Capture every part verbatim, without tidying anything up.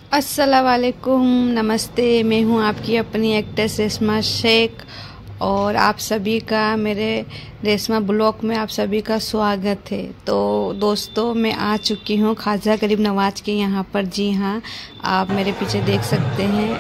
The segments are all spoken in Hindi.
अस्सलाम वालेकुम, नमस्ते। मैं हूँ आपकी अपनी एक्ट्रेस रेशमा शेख और आप सभी का मेरे रेशमा ब्लॉग में आप सभी का स्वागत है। तो दोस्तों, मैं आ चुकी हूँ ख्वाजा गरीब नवाज के यहाँ पर। जी हाँ, आप मेरे पीछे देख सकते हैं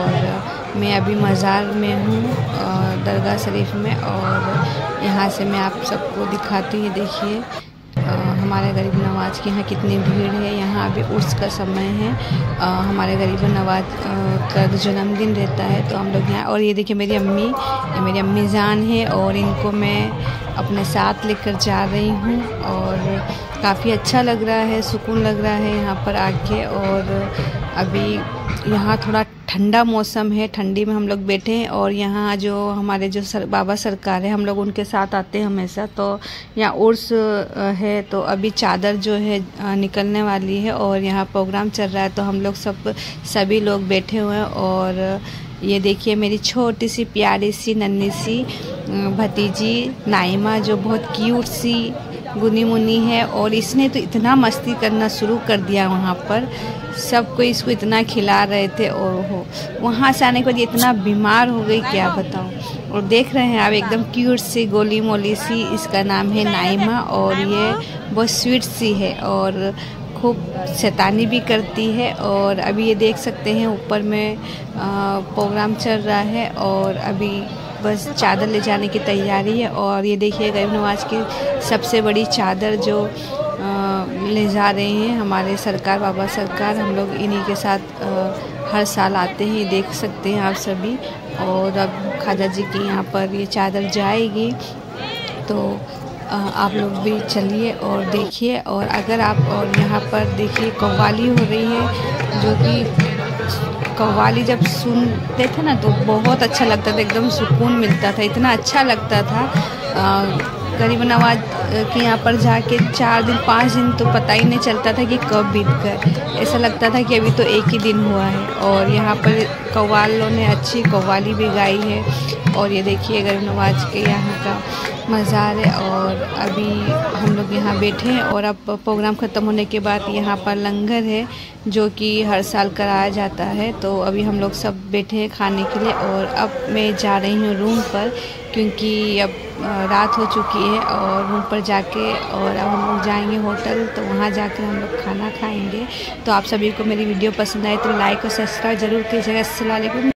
और मैं अभी मज़ार में हूँ, दरगाह शरीफ में। और यहाँ से मैं आप सबको दिखाती हूँ। देखिए हमारे गरीब नवाज के यहाँ कितनी भीड़ है। यहाँ अभी उर्स का समय है। आ, हमारे गरीब नवाज का जन्मदिन रहता है तो हम लोग यहाँ। और ये देखिए मेरी अम्मी, ये मेरी अम्मी जान है और इनको मैं अपने साथ लेकर जा रही हूँ। और काफ़ी अच्छा लग रहा है, सुकून लग रहा है यहाँ पर आके। और अभी यहाँ थोड़ा ठंडा मौसम है, ठंडी में हम लोग बैठे हैं। और यहाँ जो हमारे जो सर, बाबा सरकार है, हम लोग उनके साथ आते हैं हमेशा। तो यहाँ उर्स है तो अभी चादर जो है निकलने वाली है और यहाँ प्रोग्राम चल रहा है। तो हम लोग सब सभी लोग बैठे हुए हैं। और ये देखिए मेरी छोटी सी प्यारी सी नन्ही सी भतीजी नाइमा, जो बहुत क्यूट सी गुनी मुनी है। और इसने तो इतना मस्ती करना शुरू कर दिया वहाँ पर। सब कोई इसको इतना खिला रहे थे और हो वहाँ से आने के बाद ये इतना बीमार हो गई, क्या बताऊँ। और देख रहे हैं आप एकदम क्यूट सी गोली मोली सी। इसका नाम है नाइमा और ये बहुत स्वीट सी है और खूब शैतानी भी करती है। और अभी ये देख सकते हैं ऊपर में प्रोग्राम चल रहा है और अभी बस चादर ले जाने की तैयारी है। और ये देखिए गरीब नवाज की सबसे बड़ी चादर जो आ, ले जा रहे हैं हमारे सरकार, बाबा सरकार। हम लोग इन्हीं के साथ आ, हर साल आते हैं, देख सकते हैं आप सभी। और अब ख्वाजा जी के यहाँ पर ये चादर जाएगी तो आ, आप लोग भी चलिए और देखिए। और अगर आप और यहाँ पर देखिए कव्वाली हो रही है, जो कि कव्वाली जब सुनते थे ना तो बहुत अच्छा लगता था, एकदम सुकून मिलता था, इतना अच्छा लगता था। आ, गरीब नवाज के यहाँ पर जाके चार दिन पाँच दिन तो पता ही नहीं चलता था कि कब बीत गए। ऐसा लगता था कि अभी तो एक ही दिन हुआ है। और यहाँ पर कव्वालों ने अच्छी कव्वाली भी गाई है। और ये देखिए गरीब नवाज के यहाँ का मज़ार है। और अभी हम लोग यहाँ बैठे हैं और अब प्रोग्राम ख़त्म होने के बाद यहाँ पर लंगर है जो कि हर साल कराया जाता है। तो अभी हम लोग सब बैठे हैं खाने के लिए। और अब मैं जा रही हूँ रूम पर, क्योंकि अब रात हो चुकी है। और रूम पर जाके और अब हम लोग जाएंगे होटल, तो वहाँ जाकर हम लोग खाना खाएंगे। तो आप सभी को मेरी वीडियो पसंद आए तो लाइक और सब्सक्राइब ज़रूर कीजिएगा। अस्सलाम वालेकुम।